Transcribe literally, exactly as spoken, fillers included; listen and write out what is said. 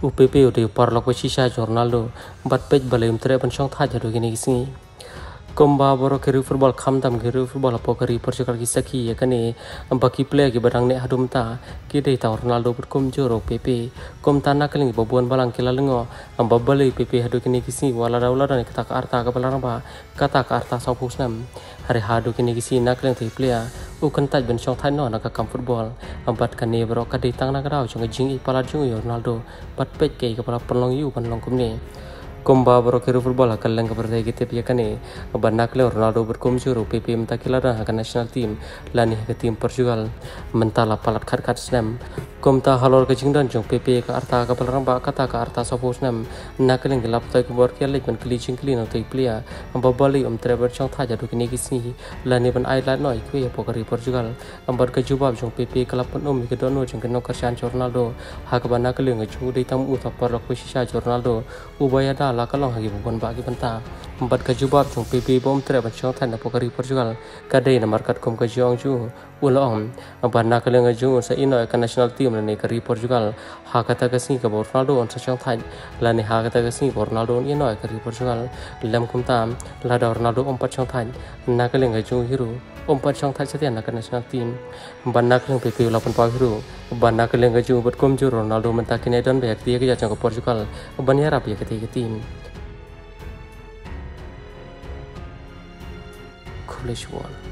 U P P udah parlok sisa jurnal do bat page balai umtre ban syong tha jadu gini sini komba boro keri football kham tam keri football apo keri Portugal ki saki ya kane baki player ki badang ne hadum ta ki dei ta Ronaldo but kum joro P P kom ta na keling bobuan balang kila lengo am babale P P hadu kini kisi wala daula dan kata ka arta ka balang ba kata ka arta sa pusnam hari hadu kini kisi na keling ti player u kan taj ben syong thai no na ka kam football am bat kane boro ka dei tang na ka raw chung jing i pala jung Ronaldo bat page ke ka pala penlong yu ban long kum ne komba boro keri football akal lang kabar dai gitu ya kane banak le Ronaldo berkum juru P P menta kila dah akan national team lani ke tim Portugal mentala palat khat khat snam komta halor ke jingdan jong P P ka arta ka palarang ba kata ka arta suppose nam nakeling gelap tai ku bor kia lek ban kli jing kli no tai plia amba bali um treber chong tha jadu kini kisni lani ban ai la noi ku ya pokari Portugal ambar ke jubab jong P P kelap pun um ke dono jong ke no kersan Ronaldo ha ka ban nakeling ju dei tam u ta par ku sisa Ronaldo ubaya da la kalong hagi bukan bagi benta empat kajubab jong P P bom tre ban chong than pokari Portugal kadai na markat kom ka jong ju ulong ambar na kaleng ju sa ino ka national team ne kari Portugal ha kata ka sing ka Ronaldo on sa chong than la ne ha kata ka sing Ronaldo ino kari Portugal lam kum tam la da Ronaldo empat chong than na kaleng ju hero empat chong than setian na ka national team ban na kaleng P P la pun pa hero ban na kaleng ju bat kom ju Ronaldo menta kine don be dia ke jang ka Portugal ban ya rap ya ke tim Coolish one.